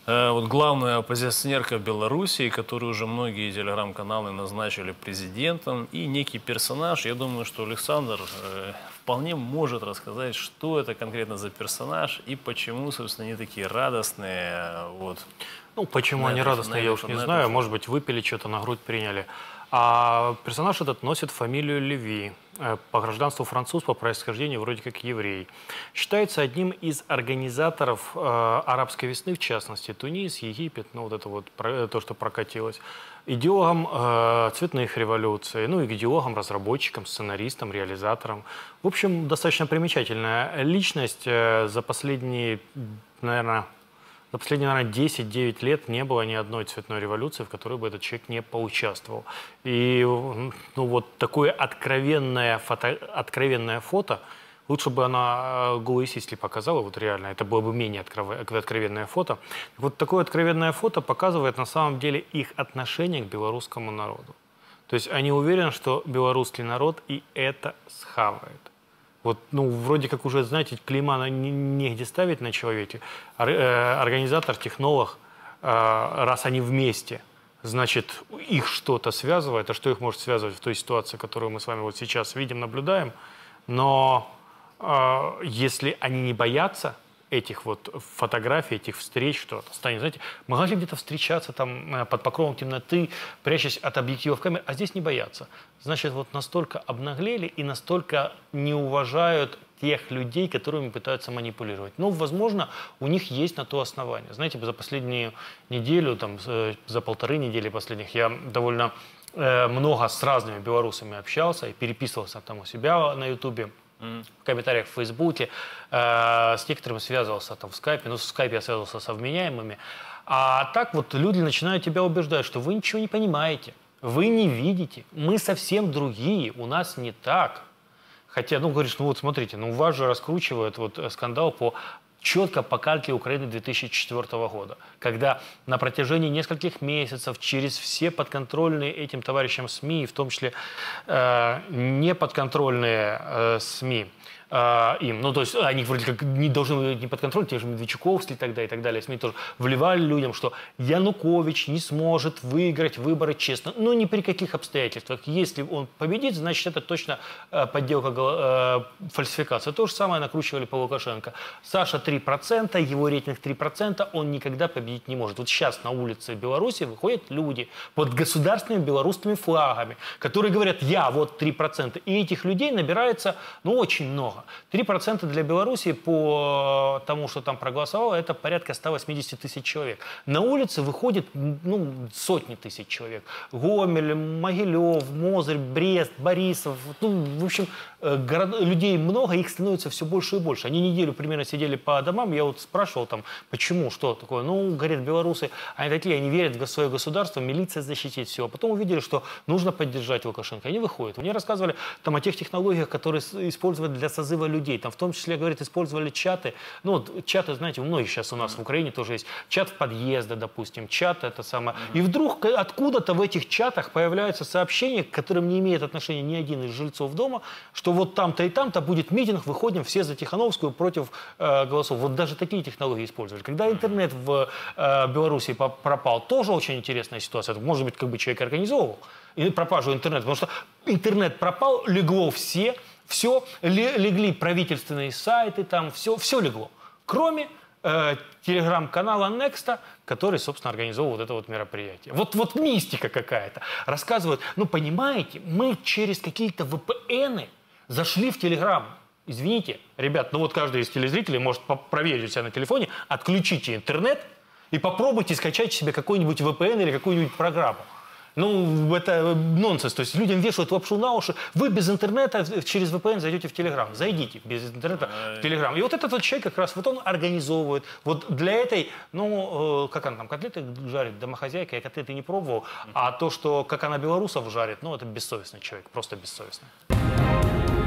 Вот главная оппозиционерка Белоруссии, которую уже многие телеграм-каналы назначили президентом, и некий персонаж, я думаю, что Александр вполне может рассказать, что это конкретно за персонаж и почему, собственно, они такие радостные. Вот. Ну, почему они радостные, я уж не знаю. Может быть, выпили что-то, на грудь приняли. А персонаж этот носит фамилию Леви. По гражданству француз, по происхождению вроде как еврей. Считается одним из организаторов арабской весны, в частности, Тунис, Египет, ну вот это вот то, что прокатилось. Идеологом цветных революций, ну и идеологом, разработчиком, сценаристом, реализатором. В общем, достаточно примечательная личность. За последние, наверное, 10-9 лет не было ни одной цветной революции, в которой бы этот человек не поучаствовал. И ну, вот такое откровенное фото, лучше бы она голые сиськи показала, вот реально, это было бы менее откровенное фото. Вот такое откровенное фото показывает на самом деле их отношение к белорусскому народу. То есть они уверены, что белорусский народ и это схавает. Вот, ну, вроде как уже, знаете, клейма негде ставить на человеке. Организатор, технолог, раз они вместе, значит, их что-то связывает. А что их может связывать в той ситуации, которую мы с вами вот сейчас видим, наблюдаем? Но если они не боятся этих вот фотографий, этих встреч, что станет, знаете, могли где-то встречаться там под покровом темноты, прячась от объективов камер, а здесь не боятся. Значит, вот настолько обнаглели и настолько не уважают тех людей, которыми пытаются манипулировать. Ну, возможно, у них есть на то основание. Знаете, за последнюю неделю, там, за полторы недели последних, я довольно много с разными белорусами общался и переписывался там у себя на Ютубе, в комментариях в Фейсбуке, с некоторыми связывался там в Скайпе, но в Скайпе я связывался со вменяемыми. А так вот люди начинают тебя убеждать, что вы ничего не понимаете, вы не видите, мы совсем другие, у нас не так. Хотя, ну, говоришь, ну вот смотрите, ну у вас же раскручивают вот скандал четко по кальке Украины 2004 года, когда на протяжении нескольких месяцев через все подконтрольные этим товарищам СМИ, в том числе неподконтрольные СМИ, им, ну то есть они вроде как не должны быть не под контролем, те же Медведчуковский тогда и так далее, СМИ тоже вливали людям, что Янукович не сможет выиграть выборы честно, но ни при каких обстоятельствах. Если он победит, значит это точно подделка, фальсификация. То же самое накручивали по Лукашенко. Саша 3%, его рейтинг 3%, он никогда победить не может. Вот сейчас на улице Беларуси выходят люди под государственными белорусскими флагами, которые говорят, я вот 3%. И этих людей набирается, ну, очень много. 3% для Беларуси по тому, что там проголосовало, это порядка 180 тысяч человек. На улице выходит, ну, сотни тысяч человек. Гомель, Могилев, Мозырь, Брест, Борисов. Ну, в общем, людей много, их становится все больше и больше. Они неделю примерно сидели по домам, я вот спрашивал там, почему, что такое. Ну, говорят, белорусы, они такие, они верят в свое государство, милиция защитит все. А потом увидели, что нужно поддержать Лукашенко. Они выходят. Мне рассказывали там о тех технологиях, которые используют для созыва людей. Там в том числе, говорят, использовали чаты. Ну, вот, чаты, знаете, у многих сейчас у нас в Украине тоже есть. Чат в подъезда, допустим, чат это самое. И вдруг откуда-то в этих чатах появляются сообщения, к которым не имеет отношения ни один из жильцов дома, что вот там-то и там-то будет митинг, выходим все за Тихановскую против голосов. Вот даже такие технологии использовали. Когда интернет в Беларуси пропал, тоже очень интересная ситуация. Может быть, как бы человек организовывал пропажу интернета, потому что интернет пропал, легло все легли правительственные сайты, там все легло, кроме телеграм-канала Некста, который, собственно, организовал вот это вот мероприятие. Вот мистика какая-то. Рассказывают, ну, понимаете, мы через какие-то VPN зашли в Телеграм. Извините, ребят, ну вот каждый из телезрителей может проверить у себя на телефоне, отключите интернет и попробуйте скачать себе какой-нибудь VPN или какую-нибудь программу. Ну, это нонсенс. То есть людям вешают лапшу на уши. Вы без интернета через VPN зайдете в Телеграм. Зайдите без интернета в Телеграм. И вот этот вот человек как раз вот он организовывает. Вот для этой, ну, как она там, котлеты жарит, домохозяйка, я котлеты не пробовал. А то, что как она белорусов жарит, ну, это бессовестный человек, просто бессовестный.